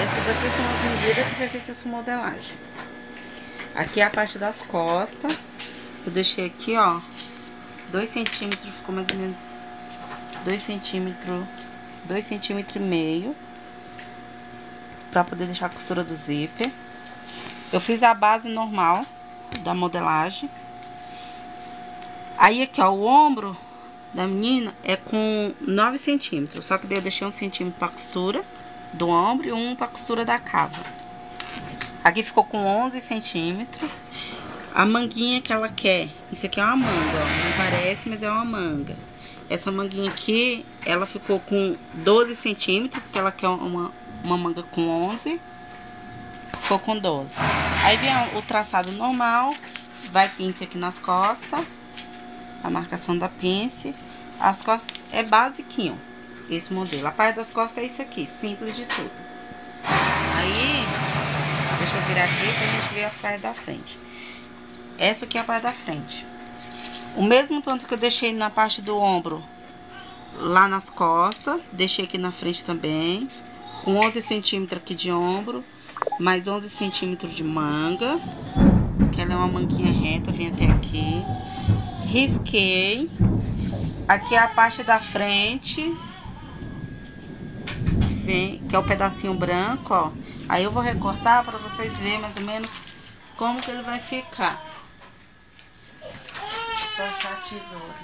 Essas aqui são as medidas que foi feita essa modelagem. Aqui é a parte das costas. Eu deixei aqui, ó, 2 centímetros, ficou mais ou menos 2 centímetros, 2,5 centímetros, pra poder deixar a costura do zíper. Eu fiz a base normal da modelagem. Aí aqui, ó, o ombro da menina é com 9 centímetros, só que daí eu deixei 1 centímetro pra costura do ombro e 1 pra costura da cava. Aqui ficou com 11 centímetros. A manguinha que ela quer, isso aqui é uma manga, ó, não parece, mas é uma manga. Essa manguinha aqui, ela ficou com 12 centímetros, porque ela quer uma manga com 11. Ficou com 12. Aí vem o traçado normal, vai pince aqui nas costas, a marcação da pince. As costas é basiquinho, esse modelo. A parte das costas é isso aqui, simples de tudo. Aí, deixa eu virar aqui pra gente ver a parte da frente. Essa aqui é a parte da frente. O mesmo tanto que eu deixei na parte do ombro, lá nas costas, deixei aqui na frente também. Com 11 centímetros aqui de ombro, mais 11 centímetros de manga. Que ela é uma manguinha reta, vem até aqui. Risquei. Aqui é a parte da frente. Vem, que é o pedacinho branco, ó. Aí eu vou recortar para vocês verem mais ou menos como que ele vai ficar. Vou achar a tesoura.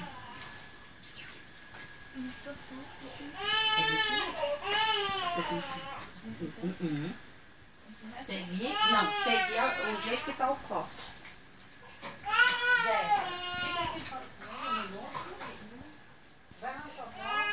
Seguir, não, seguir o jeito que tá o corte. Jéssica, fica aqui fora. Vai na sua bola.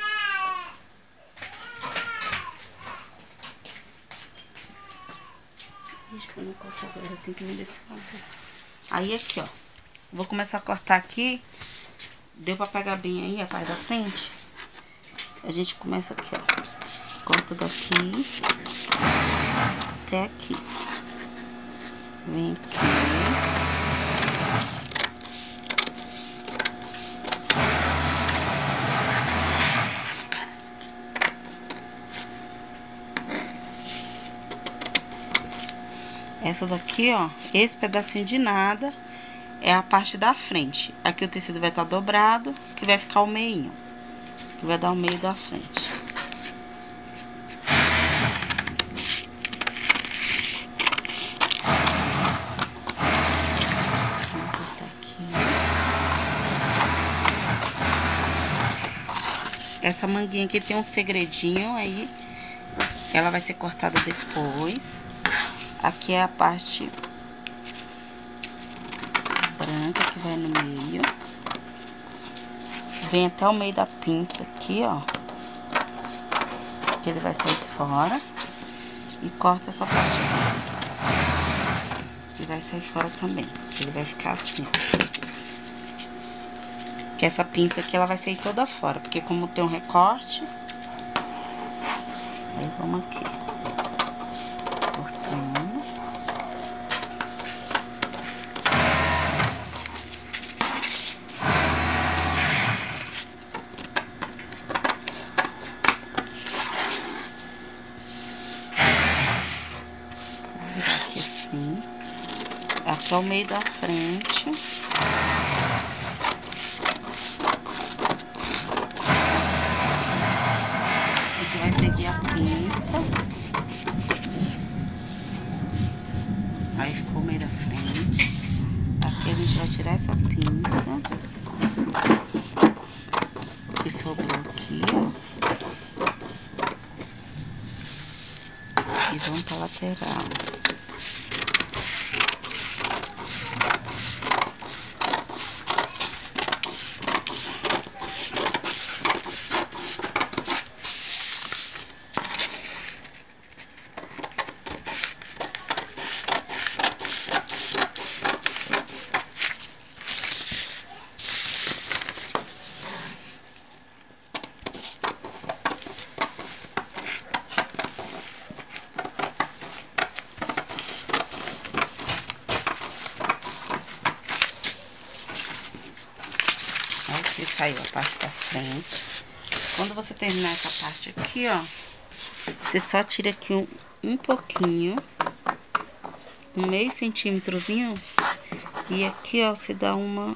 Deixa eu não cortar agora, eu tenho que me desse lado. Aí aqui, ó. Vou começar a cortar aqui. Deu pra pegar bem aí a parte da frente? A gente começa aqui, ó. Corta daqui até aqui. Vem aqui. Essa daqui, ó, esse pedacinho de nada é a parte da frente. Aqui o tecido vai estar dobrado, que vai ficar o meinho, que vai dar o meio da frente. Vou cortar aqui. Essa manguinha aqui tem um segredinho aí, ela vai ser cortada depois. Aqui é a parte branca que vai no meio. Vem até o meio da pinça aqui, ó. Que ele vai sair fora. E corta essa parte aqui. E vai sair fora também. Ele vai ficar assim. Que essa pinça aqui, ela vai sair toda fora. Porque como tem um recorte... Aí vamos aqui. Cortando. Aqui assim, aqui é o meio da frente. Aqui vai seguir a pinça. Aí ficou o meio da frente. Aqui a gente vai tirar essa pinça que sobrou aqui, ó. E vamos pra lateral. Aqui saiu a parte da frente. Quando você terminar essa parte aqui, ó, você só tira aqui um pouquinho, um meio centímetrozinho, e aqui, ó, você dá uma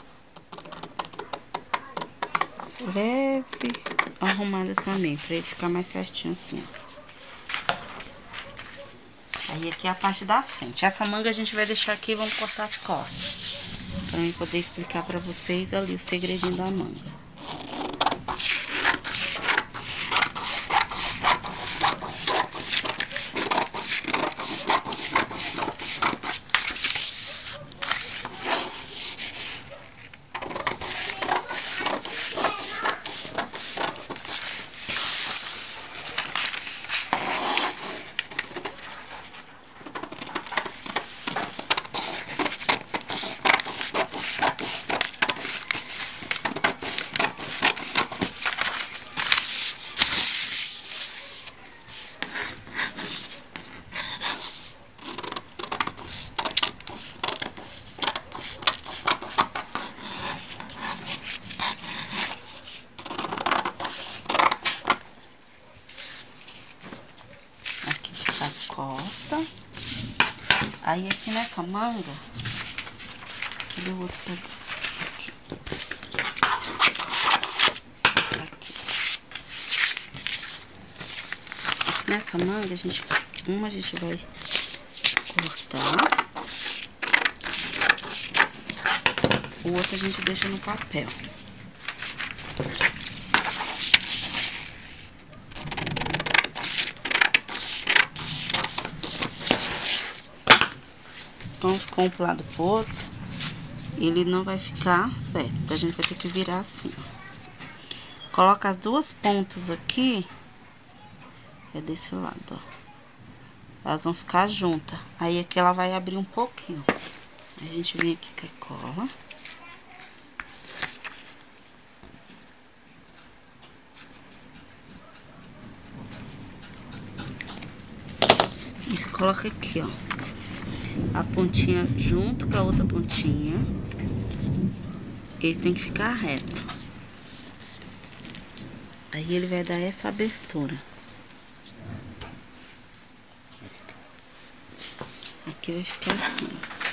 leve arrumada também, pra ele ficar mais certinho assim, ó. Aí aqui é a parte da frente. Essa manga a gente vai deixar aqui e vamos cortar as costas, pra eu poder explicar pra vocês ali o segredinho da manga. As costas. Aí aqui nessa manga, cadê o outro pedaço? Aqui. Aqui nessa manga, a gente vai cortar, o outro a gente deixa no papel. Então, ficou um pro lado pro outro, ele não vai ficar certo. Então, a gente vai ter que virar assim, ó. Coloca as duas pontas aqui, é desse lado, ó. Elas vão ficar juntas. Aí, aqui ela vai abrir um pouquinho. Aí, a gente vem aqui com a cola. E você coloca aqui, ó, a pontinha junto com a outra pontinha. Ele tem que ficar reto. Aí ele vai dar essa abertura. Aqui vai ficar assim.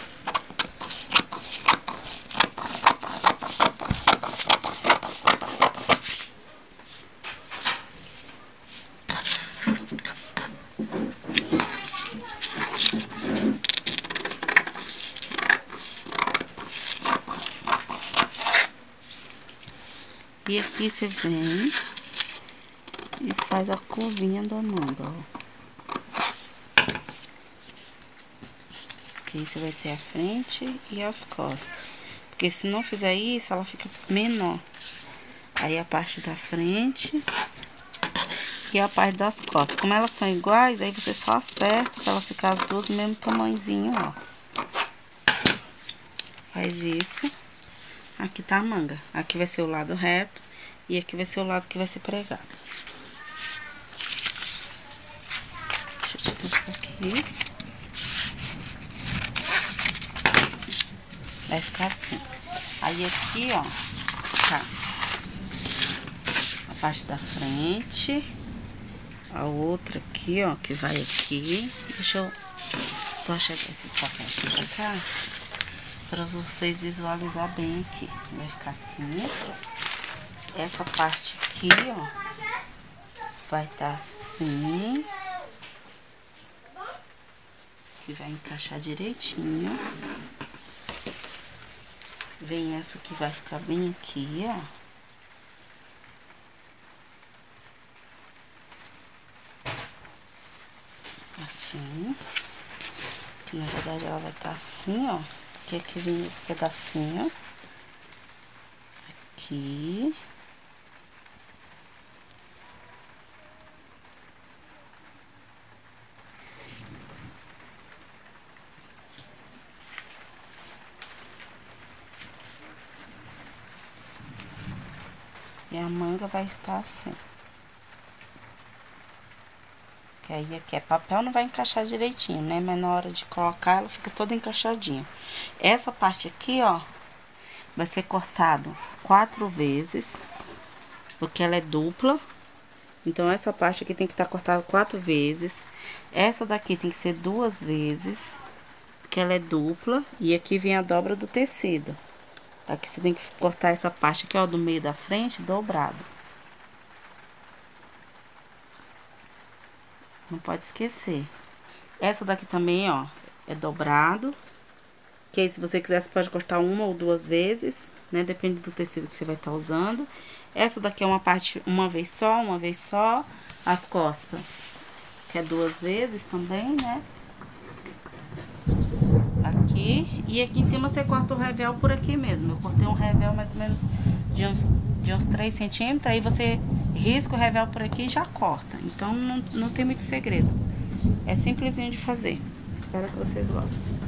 E aqui você vem e faz a curvinha da manga, ó. Aqui você vai ter a frente e as costas. Porque se não fizer isso, ela fica menor. Aí a parte da frente e a parte das costas. Como elas são iguais, aí você só acerta pra elas ficarem as duas do mesmo tamanhozinho, ó. Faz isso. Aqui tá a manga. Aqui vai ser o lado reto e aqui vai ser o lado que vai ser pregado. Deixa eu tirar isso aqui. Vai ficar assim. Aí aqui, ó, tá a parte da frente. A outra aqui, ó, que vai aqui. Deixa eu só chegar esses papéis aqui pra cá, para vocês visualizar bem aqui. Vai ficar assim. Essa parte aqui, ó, vai estar assim. Que vai encaixar direitinho. Vem essa que vai ficar bem aqui, ó. Assim. Que na verdade ela vai estar assim, ó. Que aqui vem esse pedacinho. Aqui. E a manga vai estar assim. Que aí aqui é papel, não vai encaixar direitinho, né? Mas na hora de colocar, ela fica toda encaixadinha. Essa parte aqui, ó, vai ser cortado 4 vezes, porque ela é dupla. Então, essa parte aqui tem que estar cortada 4 vezes. Essa daqui tem que ser 2 vezes, porque ela é dupla. E aqui vem a dobra do tecido. Aqui você tem que cortar essa parte aqui, ó, do meio da frente, dobrado. Não pode esquecer. Essa daqui também, ó, é dobrado. Que aí, se você quiser, você pode cortar 1 ou 2 vezes, né? Depende do tecido que você vai estar usando. Essa daqui é uma parte, uma vez só. As costas, que é 2 vezes também, né? Aqui. E aqui em cima você corta o revel por aqui mesmo. Eu cortei um revel mais ou menos de uns 3 centímetros. Aí você risca o revel por aqui e já corta. Então, não tem muito segredo. É simplesinho de fazer. Espero que vocês gostem.